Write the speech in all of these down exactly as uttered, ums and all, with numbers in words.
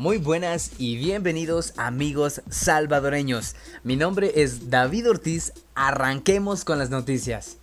Muy buenas y bienvenidos amigos salvadoreños. Mi nombre es David Ortiz, arranquemos con las noticias.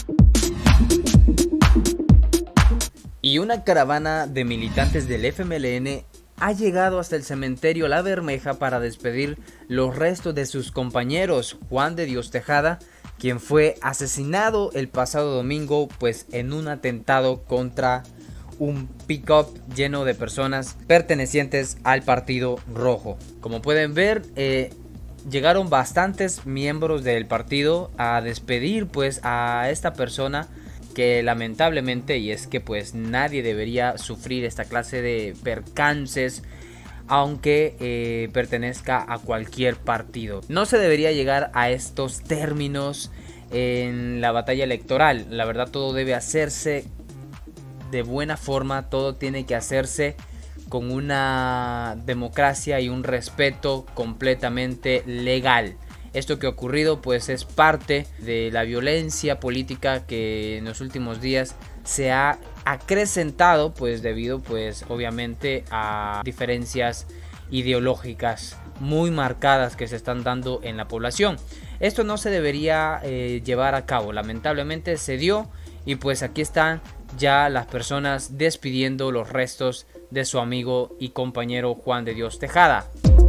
Y una caravana de militantes del F M L N ha llegado hasta el cementerio La Bermeja para despedir los restos de sus compañeros Juan de Dios Tejada, quien fue asesinado el pasado domingo pues en un atentado contra un pick-up lleno de personas pertenecientes al Partido Rojo. Como pueden ver, eh, llegaron bastantes miembros del partido a despedir pues a esta persona que lamentablemente, y es que pues nadie debería sufrir esta clase de percances aunque eh, pertenezca a cualquier partido. No se debería llegar a estos términos en la batalla electoral. La verdad, todo debe hacerse de buena forma, todo tiene que hacerse con una democracia y un respeto completamente legal. Esto que ha ocurrido pues es parte de la violencia política que en los últimos días se ha acrecentado pues debido pues obviamente a diferencias ideológicas muy marcadas que se están dando en la población. Esto no se debería eh, llevar a cabo, lamentablemente se dio y pues aquí están ya las personas despidiendo los restos de su amigo y compañero Juan de Dios Tejada.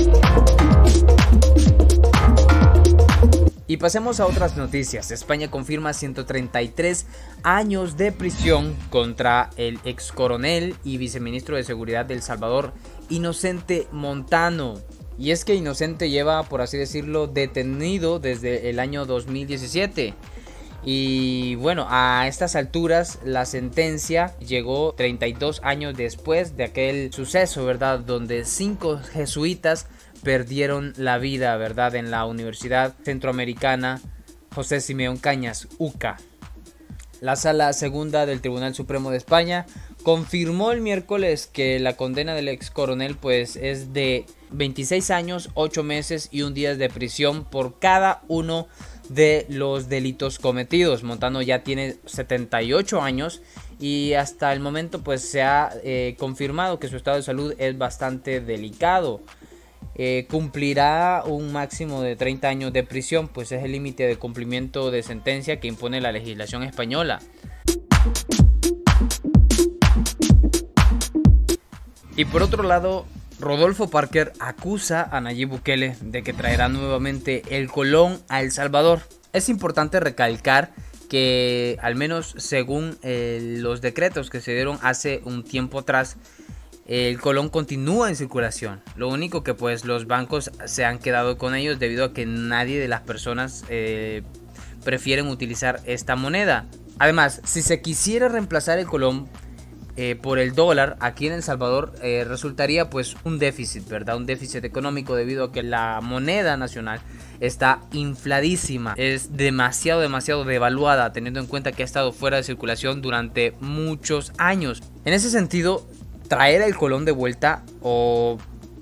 Y pasemos a otras noticias. España confirma ciento treinta y tres años de prisión contra el ex coronel y viceministro de Seguridad de El Salvador, Inocente Montano. Y es que Inocente lleva, por así decirlo, detenido desde el año dos mil diecisiete. Y bueno, a estas alturas la sentencia llegó treinta y dos años después de aquel suceso, ¿verdad? Donde cinco jesuitas perdieron la vida, ¿verdad? En la Universidad Centroamericana José Simeón Cañas, U C A. La Sala Segunda del Tribunal Supremo de España confirmó el miércoles que la condena del ex coronel pues es de veintiséis años, ocho meses y un día de prisión por cada uno de los delitos cometidos. Montano ya tiene setenta y ocho años y hasta el momento pues se ha eh, confirmado que su estado de salud es bastante delicado. Eh, cumplirá un máximo de treinta años de prisión, pues es el límite de cumplimiento de sentencia que impone la legislación española. Y por otro lado, Rodolfo Parker acusa a Nayib Bukele de que traerá nuevamente el Colón a El Salvador. Es importante recalcar que al menos según eh, los decretos que se dieron hace un tiempo atrás, el Colón continúa en circulación. Lo único que pues los bancos se han quedado con ellos debido a que nadie de las personas eh, prefieren utilizar esta moneda. Además, si se quisiera reemplazar el Colón eh, por el dólar aquí en El Salvador, eh, resultaría pues un déficit, ¿verdad? Un déficit económico debido a que la moneda nacional está infladísima. Es demasiado, demasiado devaluada teniendo en cuenta que ha estado fuera de circulación durante muchos años. En ese sentido, traer el Colón de vuelta o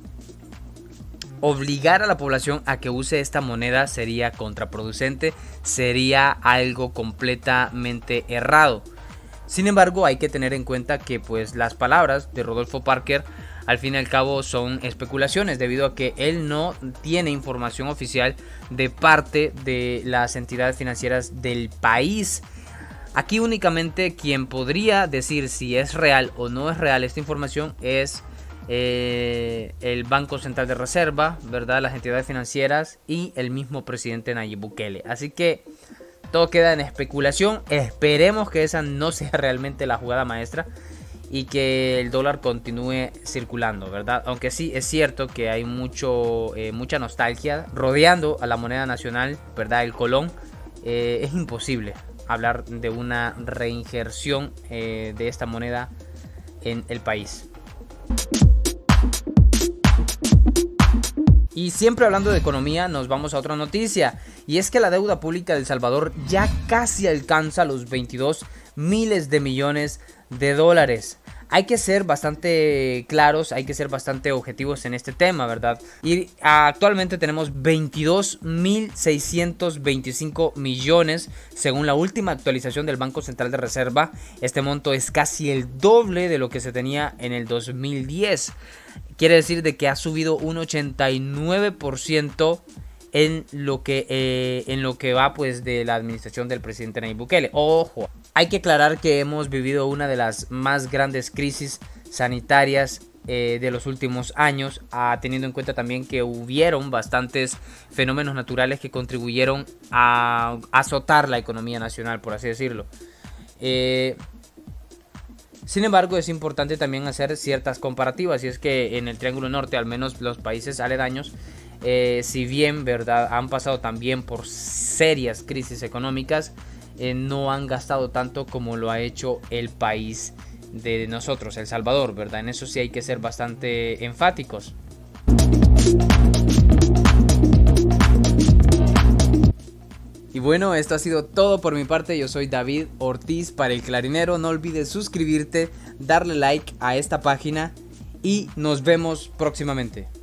obligar a la población a que use esta moneda sería contraproducente, sería algo completamente errado. Sin embargo, hay que tener en cuenta que pues las palabras de Rodolfo Parker al fin y al cabo son especulaciones debido a que él no tiene información oficial de parte de las entidades financieras del país. Aquí únicamente quien podría decir si es real o no es real esta información es eh, el Banco Central de Reserva, ¿verdad? Las entidades financieras y el mismo presidente Nayib Bukele. Así que todo queda en especulación. Esperemos que esa no sea realmente la jugada maestra y que el dólar continúe circulando, ¿verdad? Aunque sí es cierto que hay mucho, eh, mucha nostalgia rodeando a la moneda nacional, ¿verdad? El Colón. Eh, es imposible hablar de una reinjerción eh, de esta moneda en el país. Y siempre hablando de economía, nos vamos a otra noticia, y es que la deuda pública de El Salvador ya casi alcanza los veintidós miles de millones de dólares. hay que ser bastante claros, hay que ser bastante objetivos en este tema, ¿verdad? Y actualmente tenemos veintidós mil seiscientos veinticinco millones según la última actualización del Banco Central de Reserva. Este monto es casi el doble de lo que se tenía en el dos mil diez. Quiere decir de que ha subido un ochenta y nueve por ciento en lo que eh, en lo que va pues de la administración del presidente Nayib Bukele. Ojo, hay que aclarar que hemos vivido una de las más grandes crisis sanitarias eh, de los últimos años, ah, teniendo en cuenta también que hubieron bastantes fenómenos naturales que contribuyeron a azotar la economía nacional, por así decirlo. Eh, Sin embargo, es importante también hacer ciertas comparativas, y es que en el Triángulo Norte, al menos los países aledaños, eh, si bien, verdad, han pasado también por serias crisis económicas, eh, no han gastado tanto como lo ha hecho el país de nosotros, El Salvador, ¿verdad? En eso sí hay que ser bastante enfáticos. Y bueno, esto ha sido todo por mi parte. Yo soy David Ortiz para El Clarinero. No olvides suscribirte, darle like a esta página y nos vemos próximamente.